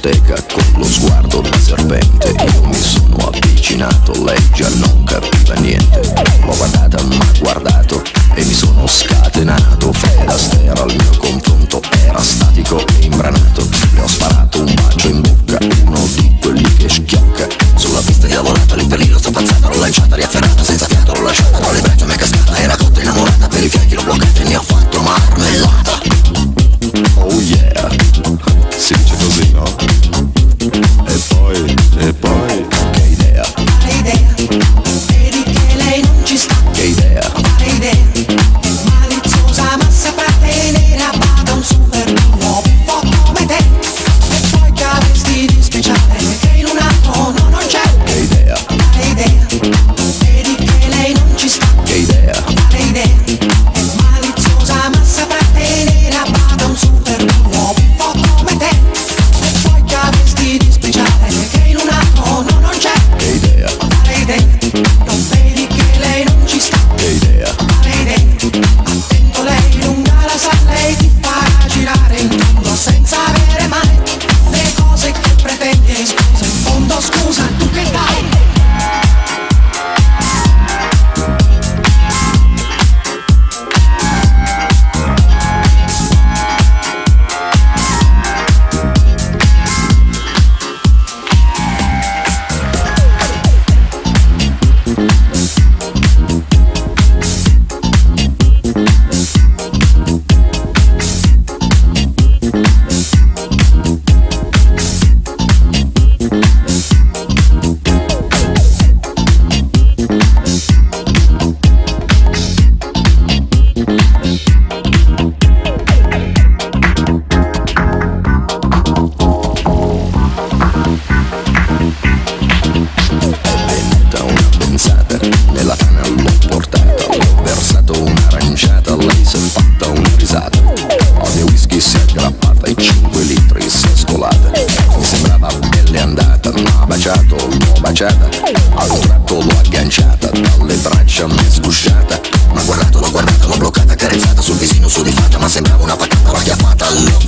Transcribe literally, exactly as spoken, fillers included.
discoteca con lo sguardo da serpente. Io mi sono avvicinato, lei già non capiva niente. L'ho guardata, m'ha guardato e mi sono scatenato. Fred Astaire al mio confronto era statico e imbranato. Le ho sparato un bacio in bocca, uno di quelli che schiocca. Sulla pista diavolata, lì per lì l'ho strapazzata, l'ho lanciata, riafferrata, senza fiato l'ho lasciata. Tra le braccia m'è cascata, era cotta innamorata. Per i fianchi l'ho bloccata e ne ho fatto marmellata. Oh yeah, si dice così, no? E poi, e poi, che idea? Quale idea? Vedi che lei non ci sta. Che idea? Quale idea? Maliziosa ma saprà tenere a bada un super uomo come te. E poi che avresti di speciale che in un altro no, non c'è. Che idea? Quale idea? Vedi che lei non ci sta. Che idea? Quale idea? È maliziosa ma saprà tenere a bada un super uomo come te. E poi che avresti di speciale che in un altro no, non c'è. Che idea? Quale idea? Non vedi che lei non ci sta. Che idea? Quale idea? Attento, lei lunga la sa, lei ti farà girare il mondo senza avere mai le cose che pretendi. Scusa, in fondo scusa, tu che dai? A un tratto l'ho agganciata, dalle braccia m'è sgusciata. Ma guardato, l'ho guardata, l'ho bloccata, carezzata sul visino su di fatta. Ma sembrava una patata, l'ho acchiappata, l'ho